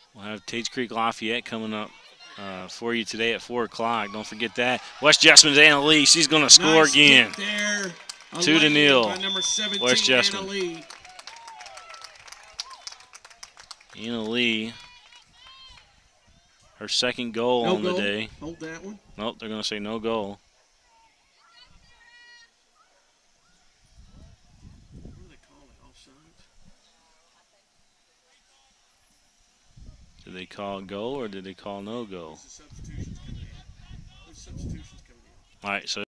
We'll have Tates Creek Lafayette coming up for you today at 4 o'clock. Don't forget that. West Jessam's Anna Lee. She's going to score nice again. There. 2-0. Number 17, West Jessamine. Anna Lee. Anna Lee, her second goal on the day. Hold that one. Nope, they're going to say no goal. What do they call it? Offsides? Did they call goal or did they call no goal? Substitutions coming in. There's substitutions coming in. All right, so